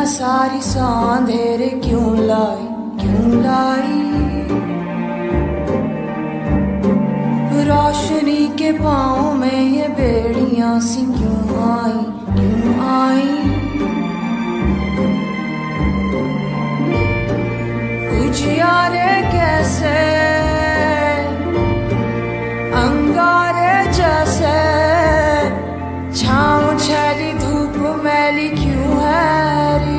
सारी सांधेरे क्यों लाई, क्यों लाई। रोशनी के पाँव में ये बेड़ियां सी क्यों आई, क्यों आई। उजियारे कैसे अंगारे जैसे, छाँव छैली धूप मैली क्यों है री।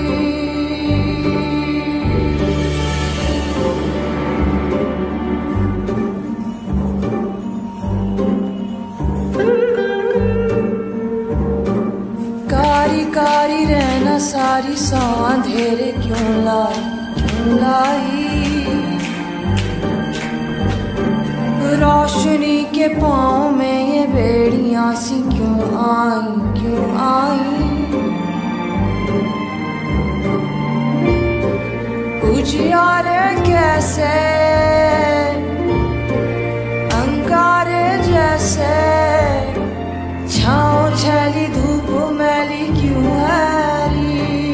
कारी कारी रहना सारी सांधेरे क्यों लाई, क्यों लाई। रोशनी के पाँव में ये बेड़ियां सी क्यों आई, क्यों आई। उजियारे कैसे अंगारे जैसे, छाँव छैली धूप मैली क्यों है री।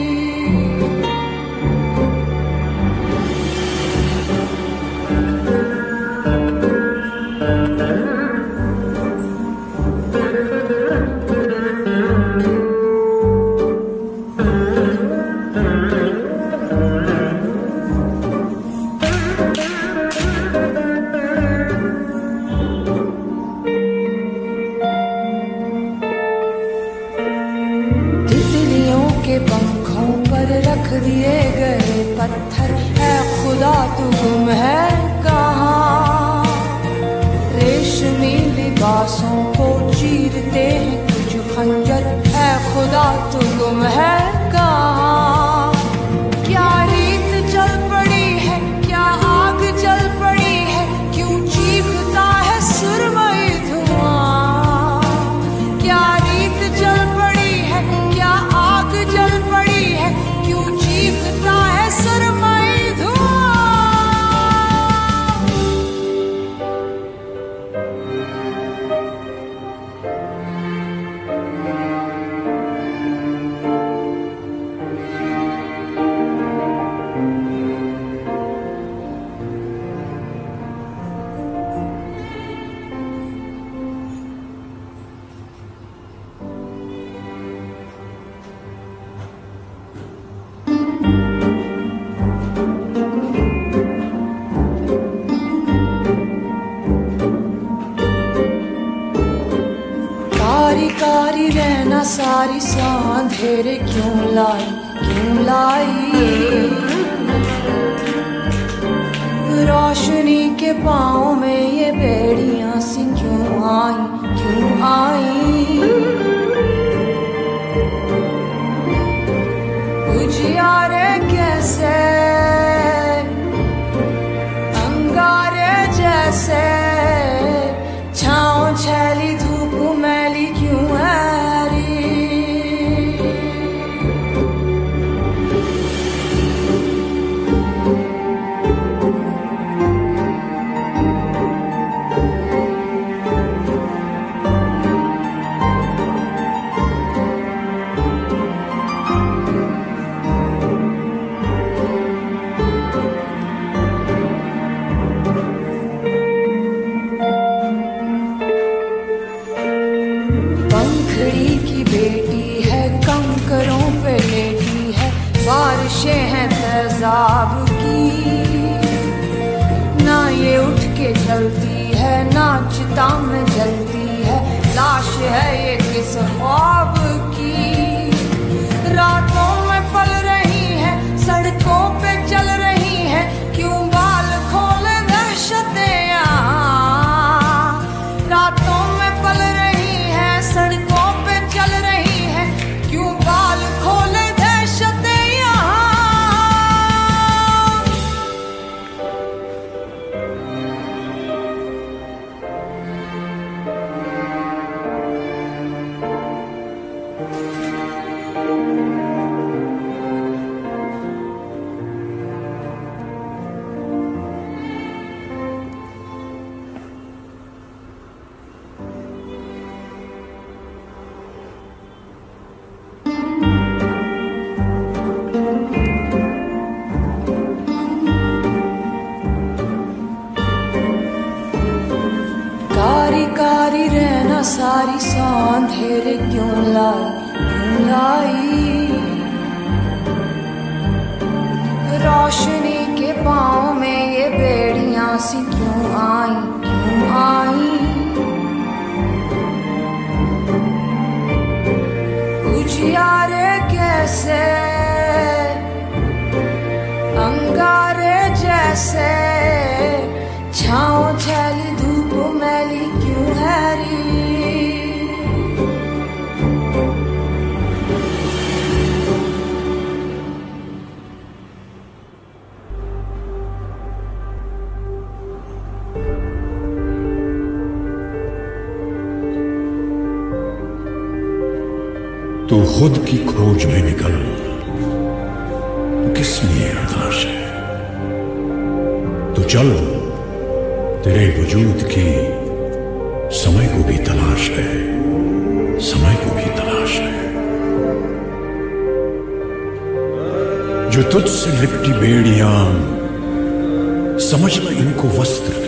पंखों पर रख दिए गए पत्थर है खुदा तू गुम है कहाँ। रेशमी लिबासों को चीरते हैं कुछ खंजर है खुदा तू गुम है कहाँ। क्या रीत चल पड़ी है, क्या आग जल पड़ी है, क्यों चीखता है सुरमई धुआं। क्या रीत चल पड़ी है, क्या आग जल पड़ी है, क्यों चीखता है सुरमई धुआं। कारी कारी रहना सारी सांधेरे क्यों लाई, क्यों लाई। रोशनी के पाँव में ये बेड़ियां सी क्यों आई, क्यों आई। उजियारे कैसे अंगारे जैसे, छाँव छैली धूप मैली क्यों है री। पंखड़ी की बेटी है कंकरों पे लेटी है, बारिशें हैं तेजाब की। ना ये उठ के चलती है ना चिता में जलती है, लाश है ये किस ख्वाब की। रातों में पल रही है, सड़कों पे चल रही है, क्यों बाल खोले दहशतें यहाँ। रातों में पल रही है, सड़कों पे चल रही है, क्यों बाल खोले दहशतें यहाँ। सारी सौ अंधेरे क्यों लाई रोशनी के पाँव में ये बेड़ियां सी क्यों आई उजियारे कैसे अंगारे जैसे छाँव छैली धूप मैली क्यों हैरी तू खुद की खोज में निकल, तो किस लिए हताश है? तू चल, तेरे वजूद की समय को भी तलाश है, समय को भी तलाश है। जो तुझसे लिपटी बेड़ियां, समझ ल इनको वस्त्र।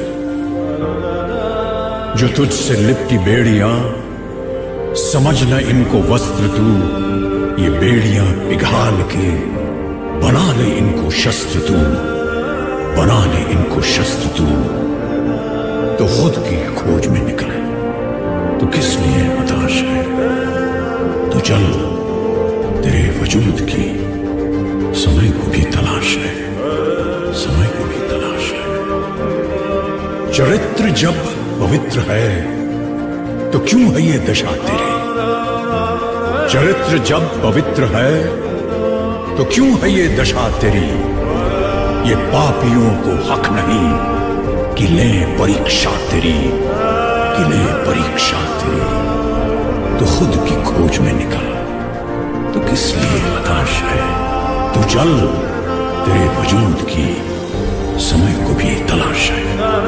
जो तुझसे लिपटी बेड़ियां, समझ न इनको वस्त्र तू। ये बेड़ियां पिघाल के बना ले इनको शस्त्र तू, बना ले इनको शस्त्र तू। तो खुद की खोज में निकले, तो किस लिए हताश है? तो चल, तेरे वजूद की समय को भी तलाश है, समय को भी तलाश है। चरित्र जब पवित्र है तो क्यों है ये दशा तेरी? चरित्र जब पवित्र है तो क्यों है ये दशा तेरी? ये पापियों को हक नहीं कि ले परीक्षा तेरी, कि ले परीक्षा तेरी। तो खुद की खोज में निकल, तो किस लिए हताश है? तो चल, तेरे वजूद की समय को भी तलाश है।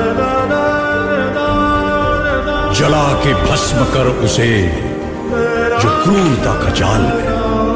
जला के भस्म कर उसे जो क्रूरता का जाल है,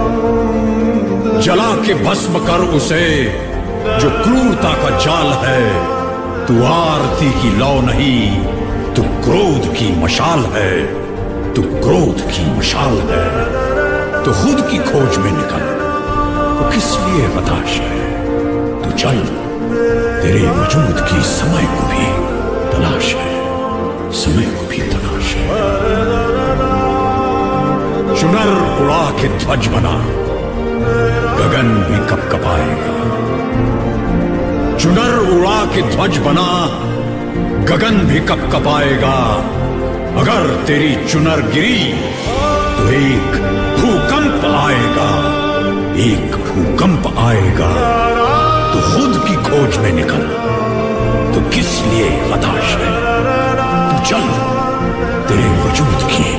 जला के भस्म कर उसे जो क्रूरता का जाल है। तू आरती की लौ नहीं, तू क्रोध की मशाल है, तू क्रोध की मशाल है। तो खुद की खोज में निकल, तो किस लिए हताश है? तो चल, तेरे वजूद की समय को भी तलाश है, समय को भी तलाश है। चुनर उड़ा के ध्वज बना, गगन भी कपकपाएगा। चुनर उड़ा के ध्वज बना, गगन भी कपकपाएगा। अगर तेरी चुनर गिरी तो एक भूकंप आएगा, एक भूकंप आएगा। तो खुद की खोज में निकल, तो किस लिए हताश है? तो चल, तेरे वजूद की